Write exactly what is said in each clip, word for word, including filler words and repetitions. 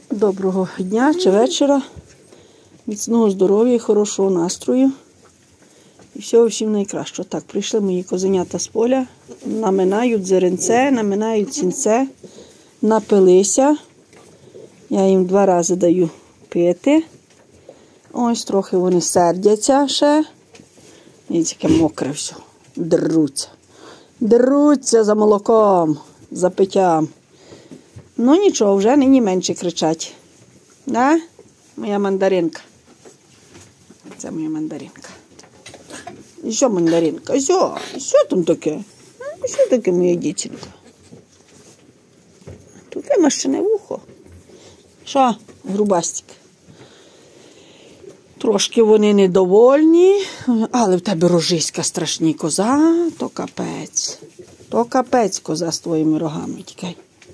Доброго дня чи вечора, міцного здоров'я і хорошого настрою. І всього всім найкращого. Так, прийшли мої козенята з поля, наминають зеренце, наминають сінце, напилися. Я їм два рази даю пити. Ось трохи вони сердяться ще. І таке мокре все. Деруться. Деруться за молоком, за питтям. Ну нічого, вже нині менше кричать. Да? Моя мандаринка. Це моя мандаринка. І що мандаринка? Що? Що там таке? Що таке моя дівчинка? Тут вимащене вухо. Що, грубастик? Трошки вони недовольні, але в тебе рожиська страшні коза, то капець. То капець коза з твоїми рогами, тікай.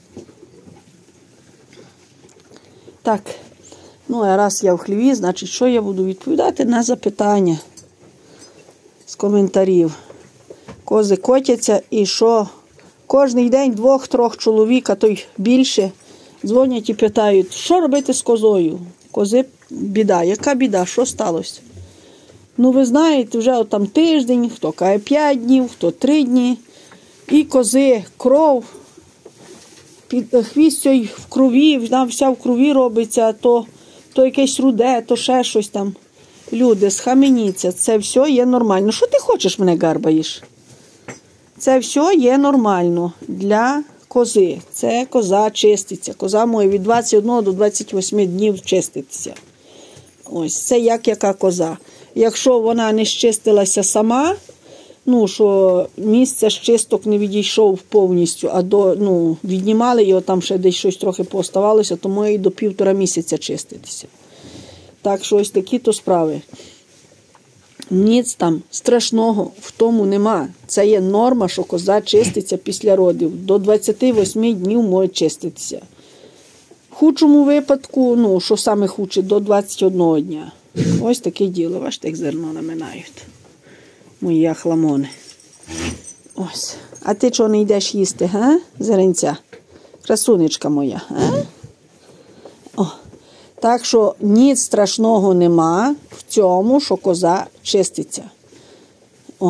Так, ну а раз я в хліві, значить, що я буду відповідати на запитання з коментарів. Кози котяться і що кожний день двох-трьох чоловік, а то й більше, дзвонять і питають, що робити з козою? Кози біда. Яка біда? Що сталося? Ну ви знаєте, вже там тиждень, хто каже п'ять днів, хто три дні. І кози, кров, під хвіст в крові, вона вся в крові робиться, то, то якесь руде, то ще щось там. Люди, схаменіться, це все є нормально. Що ти хочеш мене гарбаєш? Це все є нормально для кози. Це коза чиститься. Коза має від двадцять одного до двадцять восьми днів чиститися. Ось, це як яка коза. Якщо вона не щистилася сама, ну, що місце з чисток не відійшов повністю, а до, ну, віднімали його, там ще десь щось трохи пооставалося, то має до півтора місяця чиститися. Так що ось такі-то справи. Ніц там страшного в тому нема. Це є норма, що коза чиститься після родів. До двадцяти восьми днів може чиститися. В худшому випадку, ну, що саме худше, до двадцять одного дня. Ось таке діло. Бачите, як зерно наминають. Мої ахламони. Ось. А ти чого не йдеш їсти, га? Зеренця? Красунечка моя, га? О. Так що ніц страшного нема в цьому, що коза чиститься. О.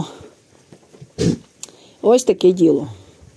Ось таке діло.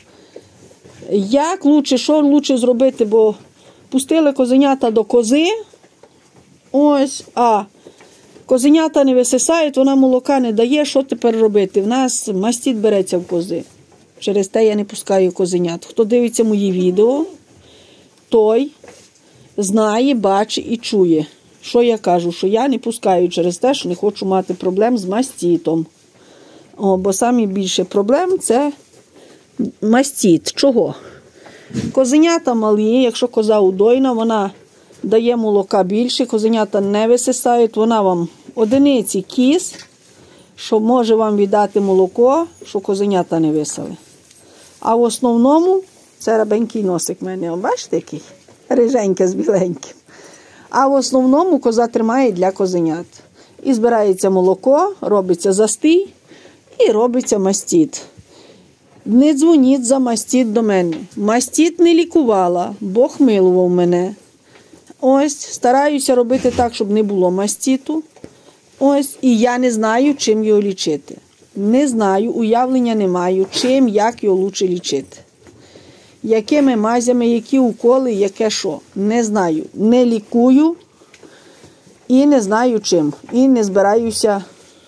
Як лучше, що лучше зробити, бо пустили козенята до кози, ось, а козенята не висисають, вона молока не дає, що тепер робити? В нас мастит береться в кози. Через те я не пускаю козенят. Хто дивиться мої відео, той знає, бачить і чує, що я кажу, що я не пускаю через те, що не хочу мати проблем з маститом. О, бо самі більше проблем – це мастит. Чого? Козенята малі, якщо коза удойна, вона дає молока більше, козенята не висисають, вона вам одиниці кіз, що може вам віддати молоко, що козенята не висали. А в основному, це рабенький носик в мене, бачите який? Риженьке з біленьким. А в основному коза тримає для козенят. І збирається молоко, робиться застій і робиться мастит. Не дзвоніть за мастит до мене. Мастит не лікувала, Бог милував мене. Ось, стараюся робити так, щоб не було маститу. Ось, і я не знаю, чим його лічити. Не знаю, уявлення не маю, чим, як його лучше лічити. Якими мазями, які уколи, яке що. Не знаю. Не лікую і не знаю чим. І не збираюся,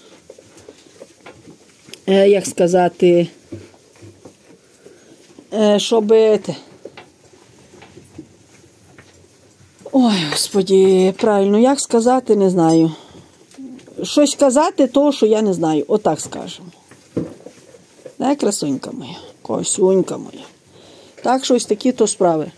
як сказати, щоб... Ой, Господі, правильно, як сказати, не знаю. Щось казати, то, що я не знаю. Отак скажемо. Не, красунька моя, косунька моя. Так що ось такі-то справи.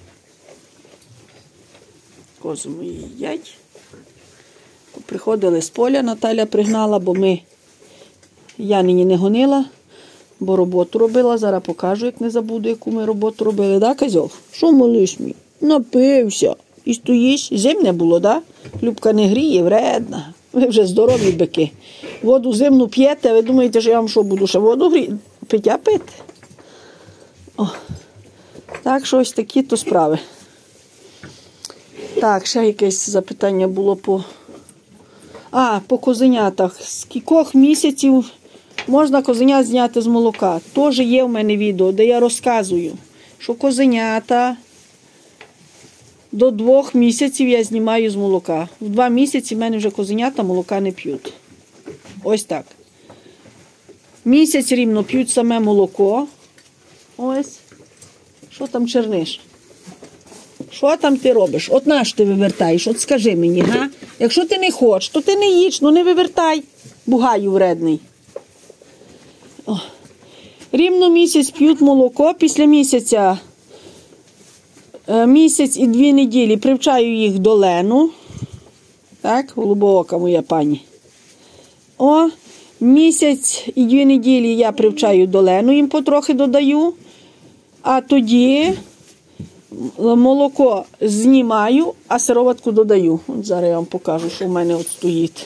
Кози мої їдять. Приходили з поля, Наталя пригнала, бо ми, я нині не гонила, бо роботу робила. Зараз покажу, як не забуду, яку ми роботу робили. Да, козьол? Що малиш мій? Напився. І стоїш. Зимне було, да? Любка не гріє, вредна. Ви вже здорові бики. Воду зимну п'єте, а ви думаєте, що я вам що буду ще воду гріти? Пиття пити. О. Так що ось такі-то справи. Так, ще якесь запитання було по... А, по козенятах. З кількох місяців можна козенят зняти з молока. Теж є в мене відео, де я розказую, що козенята до двох місяців я знімаю з молока. В два місяці в мене вже козенята молока не п'ють. Ось так. Місяць рівно п'ють саме молоко. Ось. Що там черниш? Що там ти робиш? От наш ти вивертаєш? От скажи мені, га? Якщо ти не хочеш, то ти не їж, ну не вивертай. Бугаю вредний. О. Рівно місяць п'ють молоко. Після місяця, місяць і дві неділі привчаю їх до лену. Так, голубоока моя пані. О, місяць і дві неділі я привчаю до лену, їм потрохи додаю. А тоді молоко знімаю, а сироватку додаю. От зараз я вам покажу, що в мене от стоїть.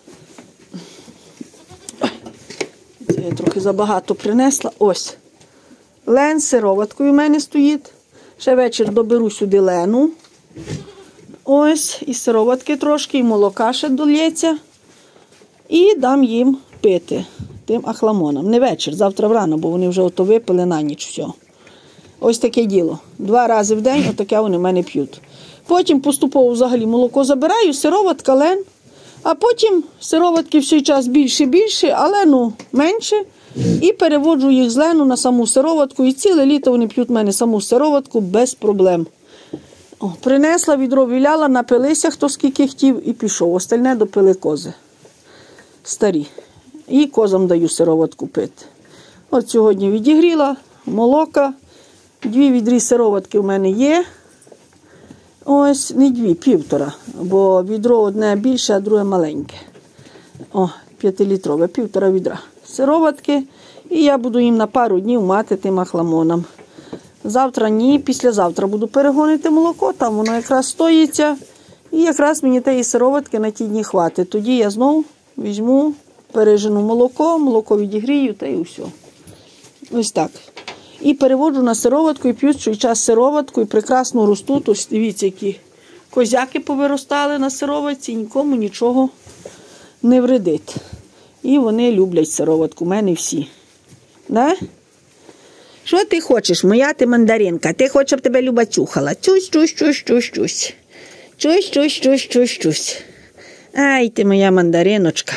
Це я трохи забагато принесла. Ось. Лен з сироваткою в мене стоїть. Ще вечір доберу сюди лену. Ось. І сироватки трошки, і молока ще долється. І дам їм пити тим ахламонам. Не вечір, завтра врано, бо вони вже ото випили на ніч все. Ось таке діло. Два рази в день отаке вони в мене п'ють. Потім поступово взагалі молоко забираю, сироватка, лен. А потім сироватки в цей час більше-більше, а лену менше. І переводжу їх з лену на саму сироватку. І ціле літо вони п'ють в мене саму сироватку без проблем. О, принесла, відро віляла, напилися, хто скільки хотів, і пішов. Остальне допили кози. Старі. І козам даю сироватку пити. От сьогодні відігріла молока. Дві відрі сироватки в мене є. Ось, не дві, півтора. Бо відро одне більше, а друге маленьке. О, п'ятилітрове, півтора відра сироватки. І я буду їм на пару днів мати тим ахламоном. Завтра ні, післязавтра буду перегонити молоко, там воно якраз стоїться. І якраз мені тієї сироватки на ті дні хватить. Тоді я знову візьму, пережену молоко, молоко відігрію, та і все. Ось так. І переводжу на сироватку, і п'ють цей час сироватку, і прекрасно ростуть. Ось дивіться, які козяки повиростали на сироватці, нікому нічого не вредить. І вони люблять сироватку, у мене всі. Да? Що ти хочеш, моя ти мандаринка? Ти хочеш, щоб тебе Люба чухала? Чусь, чусь, чусь, чусь, чусь. Чусь, чусь, чусь, чусь, чусь. Ай, ти моя мандариночка.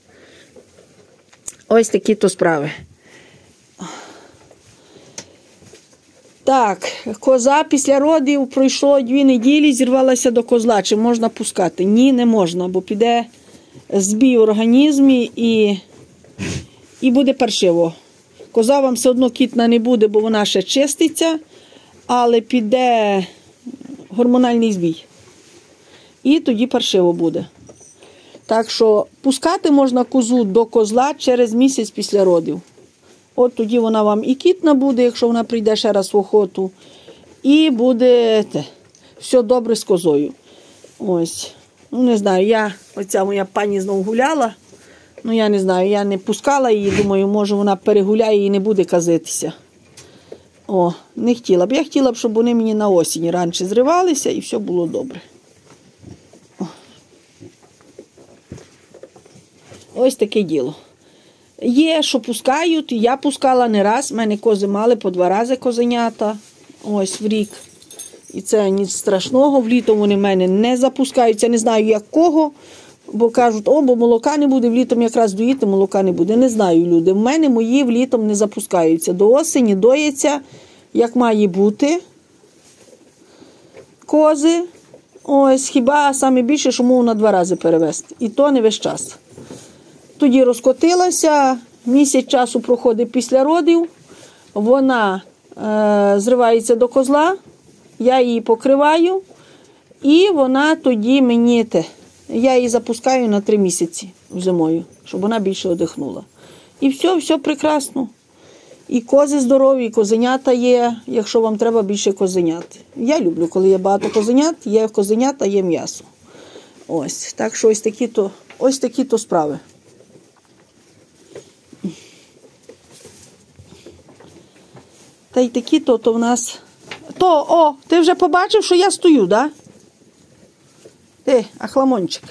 Ось такі то справи. Так, коза після родів пройшло дві неділі, зірвалася до козла. Чи можна пускати? Ні, не можна, бо піде збій в організмі і, і буде паршиво. Коза вам все одно кітна не буде, бо вона ще чиститься, але піде гормональний збій. І тоді паршиво буде. Так що пускати можна козу до козла через місяць після родів. От тоді вона вам і кітна буде, якщо вона прийде ще раз в охоту. І буде те, все добре з козою. Ось. Ну, не знаю, я, оця моя пані знову гуляла. Ну, я не знаю, я не пускала її, думаю, може вона перегуляє і не буде казитися. О, не хотіла б. Я хотіла б, щоб вони мені на осінь раніше зривалися і все було добре. О. Ось таке діло. Є, що пускають, я пускала не раз, в мене кози мали по два рази козенята, ось в рік. І це ніч страшного, в літо вони в мене не запускаються, не знаю якого, бо кажуть, о, бо молока не буде, в літом якраз доїти, молока не буде. Не знаю, люди, в мене мої в літом не запускаються. До осені доїться, як має бути, кози, ось, хіба саме більше, що можу на два рази перевезти. І то не весь час. Тоді розкотилася, місяць часу проходить після родів, вона е, зривається до козла, я її покриваю, і вона тоді мені, те, я її запускаю на три місяці зимою, щоб вона більше одихнула. І все, все прекрасно. І кози здорові, і козенята є, якщо вам треба більше козенят. Я люблю, коли є багато козенят, є козенята, є м'ясо. Ось, так що ось такі-то, ось такі-то справи. Та й такі-то то в нас... То, о, ти вже побачив, що я стою, да? Ти, ахламончик.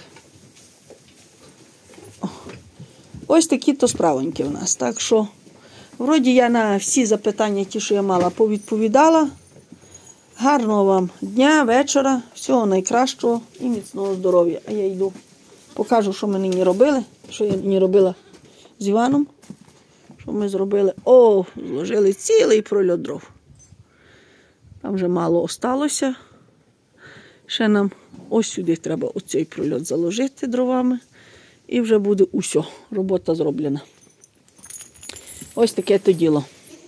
О. Ось такі-то справоньки в нас. Так що, вроді я на всі запитання, ті, що я мала, повідповідала. Гарного вам дня, вечора, всього найкращого і міцного здоров'я. А я йду, покажу, що ми нині робили, що я нині робила з Іваном. Що ми зробили? О, зложили цілий прольот дров. Там вже мало осталося. Ще нам ось сюди треба оцей прольот заложити дровами. І вже буде усе, робота зроблена. Ось таке то діло.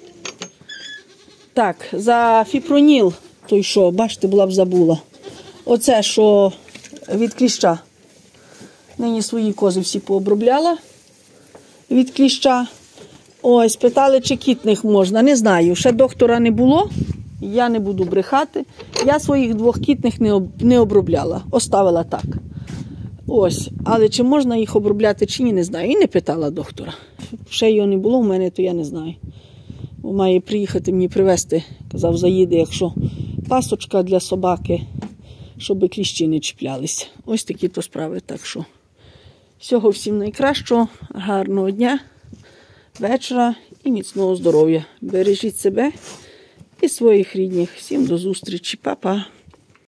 Так, за фіпроніл, той що, бачите, була б забула. Оце, що від кліща. Нині свої кози всі пообробляла від кліща. Ось, питали, чи кітних можна. Не знаю, ще доктора не було. Я не буду брехати. Я своїх двох кітних не, об... не обробляла. Оставила так. Ось. Але чи можна їх обробляти, чи ні, не знаю. І не питала доктора. Ще його не було в мене, то я не знаю. Бо має приїхати мені привезти. Казав, заїде, якщо пасочка для собаки, щоб кліщі не чіплялися. Ось такі то справи. Так що всього всім найкращого, гарного дня, вечора і міцного здоров'я. Бережіть себе і своїх рідних. Всім до зустрічі. Па-па.